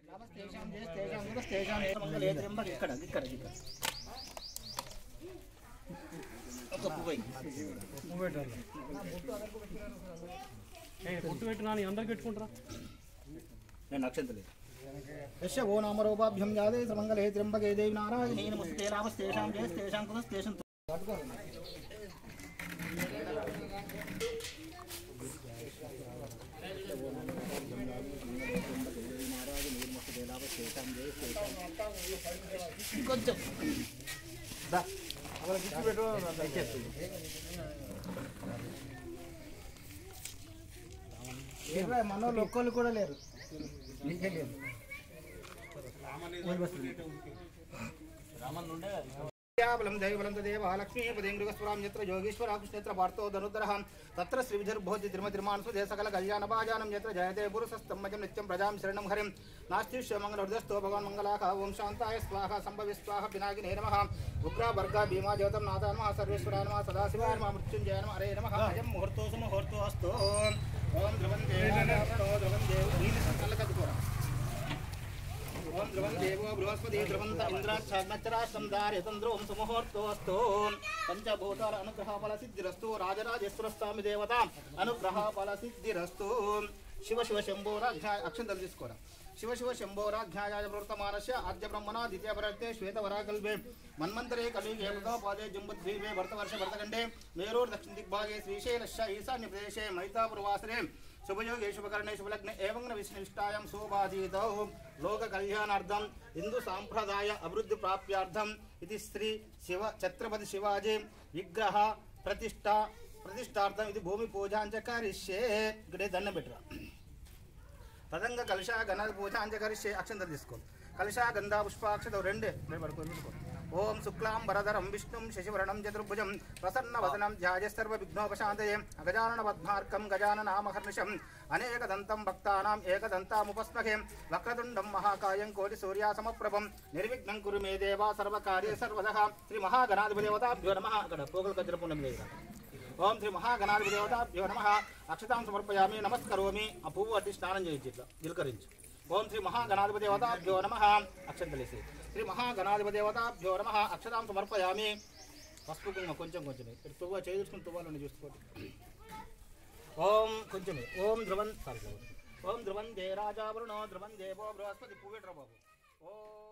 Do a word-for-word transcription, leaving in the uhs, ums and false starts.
यस्य वो नामरूपाभ्यं जाते सर्वमंगले त्र्यंबके देवी नारायणी नमस्ते नामस्तेषां जयस्तेषां कुलस्तेषां కొంచెం దా అవల గిచ్చి పెట్టు దయచేసి ఏరా మనోళ్ళు ఒక్కళ్ళు కూడా లేరు నీకే లేదు రామన్ నుండే बलं दैवलं तदेव लक्ष्मी पदेन्द्रगस्वरां यत्र योगीश्वरा कृष्णेत्र पार्थो धनुर्धरः तत्र श्रीविधुर्भोजि तिरुमतिर्मानसुदे सकल कल्याणभाजानं यत्र जयते पुरुषस्तम्भजं नित्यं प्रजां शरणं हरिं नास्ति श्रीमङ्गलहृदयस्थो भगवान् मङ्गलाः ओं शान्ताय स्वाहा सम्भवे स्वाहा पिनाकिने नमः उग्रा वर्गा भीमा ज्योतं नाथाय नमः सर्वेश्वराय नमः सदाशिवाय नमः मृत्युञ्जयाय नमः हरे नमः अयं मुहूर्तो सुमुहूर्तो अस्तु ओं ध्रुवं देवो ध्रुवं देवो नीलसङ्कलकदुकोरा ओं ध्रुवं देवो बृहस्पति ध्रुवन्त इन्द्राक्षाग्नचराश्रं दार्यतन्द्रों सुमुहूर्तोऽस्तु पंचभूताल अनुग्रह फलसिद्धिरस्तु राजराजेश्वरस्वामी देवता अनुग्रह फलसिद्धिरस्तु शिव शिव शंभोराध्याय अक्षंतल तीसुकोरा शिव शिव शंभोराध्यायाय प्रवर्तमानस्य आद्य ब्रह्मणा द्वितीय भरते श्वेतवराकल्पे मन्वन्तरे कलियुगे पादे जम्बुद्वीपे भरतवर्ष भरतखण्डे मेरूर दक्षिण दिग्भागे श्रीशैलस्य ईशान्य प्रदेशे मैतापुरवासरे शुभयोगे शुभकरणे शुभलग्ने एवं विष्णुविष्टायां शोभाधीतौ लोक कल्याणार्थं हिंदू सांप्रदाय अभिवृद्धि प्राप्यार्थं इति श्री शिव छत्रपति शिवाजी विग्रह प्रतिष्ठा प्रतिष्ठार्थम इति भूमि पूजांच करिष्ये इकडे దండం పెట్టరా తదంగ కలశ గణ పూజాంచ కరిష్యే అక్షంతలు తీసుకో కలశ గంధ పుష్పాక్షతౌ రెండే నేను పడుకొని తీసుకో ఓం శుక్లాం వరదరం విష్ణుం శశివర్ణం చతుర్భుజం ప్రసన్నవదనం ధ్యాయ సర్వ విఘ్నోపశాంతయే అగజానన పద్మార్కం గజాననామహర్నిశం అనేకదంతం భక్తానాం ఏకదంతాముపస్మహే వక్రతుండం మహాకాయం కోటి సూర్యాసమప్రభం నిర్విఘ్నం కురు మే దేవా సర్వకార్యే సర్వదః శ్రీ మహాగణాధిపదేవతాభ్యో నమః అక్కడ పోగల కజ్రపుణం లేదు ओम श्री महागणाधिपदेवताभ्यो नमः अक्षतां समर्पयामि नमस्करोमि आ पुव्वु अट्टी स्नानं चेयొచ్చు इट्ला गिलकरिंचु ओम श्री महागणाधिपदेवताभ्यो नमः अक्षंतलेसि श्री महागणाधिपदेवताभ्यो नमः अक्षतां समर्पयामि पसुपु कुंकुम కొంచెం కొంచెమే ఇటు పువ్వు చేయించుకుని తువ్వాలని చూసుకోండి ओम కొంచెమే ओम ध्रुवन सारी ओम ध्रुवन जय राजा वरुणो ध्रुवन देवो बृहस्पति पुव्वेट्रा बाबू ओम